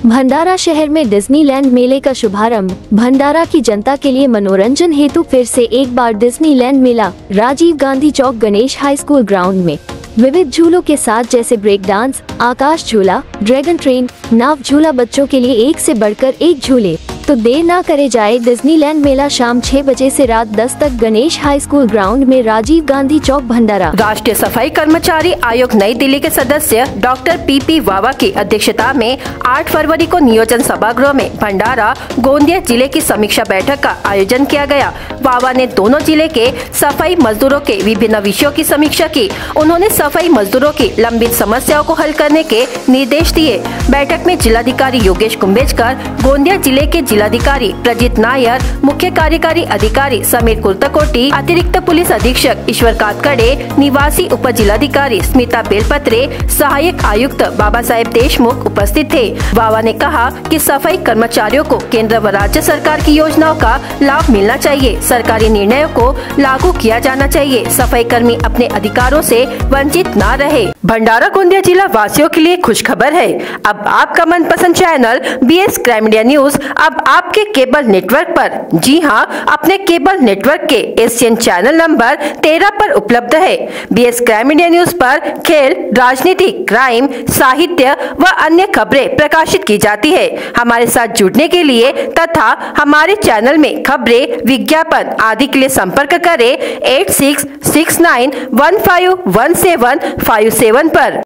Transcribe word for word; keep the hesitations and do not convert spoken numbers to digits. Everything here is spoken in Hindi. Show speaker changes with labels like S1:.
S1: भंडारा शहर में डिज्नीलैंड मेले का शुभारंभ। भंडारा की जनता के लिए मनोरंजन हेतु फिर से एक बार डिज्नीलैंड मेला राजीव गांधी चौक गणेश हाई स्कूल ग्राउंड में विविध झूलों के साथ जैसे ब्रेक डांस, आकाश झूला, ड्रैगन ट्रेन, नाव झूला, बच्चों के लिए एक से बढ़कर एक झूले। तो देर ना करे जाए, डिज्नीलैंड मेला शाम छह बजे से रात दस तक गणेश हाई स्कूल ग्राउंड में राजीव गांधी चौक भंडारा।
S2: राष्ट्रीय सफाई कर्मचारी आयोग नई दिल्ली के सदस्य डॉक्टर पी पी वावा की अध्यक्षता में आठ फरवरी को नियोजन सभागृह में भंडारा गोंदिया जिले की समीक्षा बैठक का आयोजन किया गया। वावा ने दोनों जिले के सफाई मजदूरों के विभिन्न विषयों की समीक्षा की। उन्होंने सफाई मजदूरों की लंबित समस्याओं को हल करने के निर्देश दिए। बैठक में जिलाधिकारी योगेश कुंभेजकर, गोंदिया जिले के जिलाधिकारी प्रजीत नायर, मुख्य कार्यकारी अधिकारी समीर कुर्तकोटी, अतिरिक्त पुलिस अधीक्षक ईश्वर कातकड़े, निवासी उप जिलाधिकारी स्मिता बेलपत्रे, सहायक आयुक्त बाबा साहेब देशमुख उपस्थित थे। वावा ने कहा कि सफाई कर्मचारियों को केंद्र व राज्य सरकार की योजनाओं का लाभ मिलना चाहिए। सरकारी निर्णयों को लागू किया जाना चाहिए। सफाई कर्मी अपने अधिकारों से वंचित न रहे। भंडारा गोंदिया जिला वासियों के लिए खुश खबर है। अब आपका मनपसंद channel B S crime media news अब आपके केबल नेटवर्क पर, जी हां, अपने केबल नेटवर्क के एशियन चैनल नंबर तेरह पर उपलब्ध है। B S crime media news पर खेल, राजनीति, क्राइम, साहित्य व अन्य खबरें प्रकाशित की जाती है। हमारे साथ जुड़ने के लिए तथा हमारे चैनल में खबरें, विज्ञापन आदि के लिए संपर्क करें eight six six nine one five one seven five seven पर।